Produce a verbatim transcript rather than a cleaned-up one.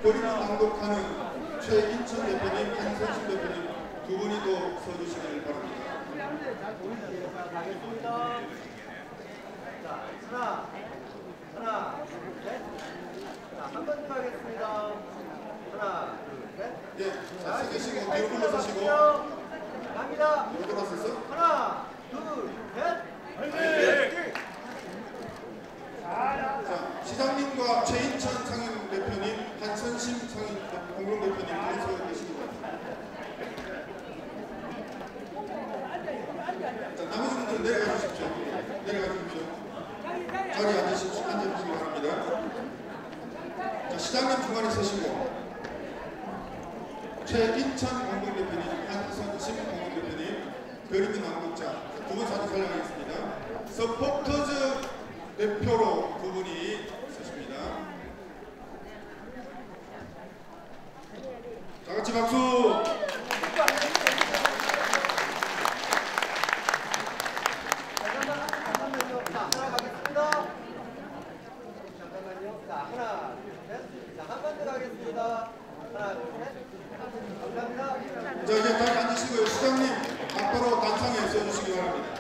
그림을 낭독하는 최인천 대표님, 한선심 대표님 두 분이 또 서주시길 바랍니다. 가겠습니다. 자, 하나, 하나, 둘, 셋. 자, 한 번 더 가겠습니다. 하나, 둘, 셋. 예, 자, 서 계시고 뒤로 물러서시고. 갑니다. 뒤로 돌아서서. 하나, 둘, 셋. 네. 자, 시장님과 최인천 상임 대표님, 한선심 상임 공동 대표님 둘이 서 계십니다. 자, 나머지 분들 내려가 주십시오. 내려가 주십시오. 자리에 앉으십시오. 앉아주시기 바랍니다. 자, 시장님 중간에 서시고 최인천 공동 대표님, 한선심 공동 대표님, 그림의 낭독자 두 분 사진 촬영하겠습니다. 서포터즈 대표로 두 분이 서십니다. 다 같이 박수! 잠깐만요. 자, 하나 가겠습니다. 잠깐만요. 자, 하나, 둘, 셋. 자, 한 번 더 가겠습니다. 하나, 둘, 셋. 감사합니다. 자, 이제 다시 앉으시고요. 시장님, 앞으로 단상에 서주시기 바랍니다.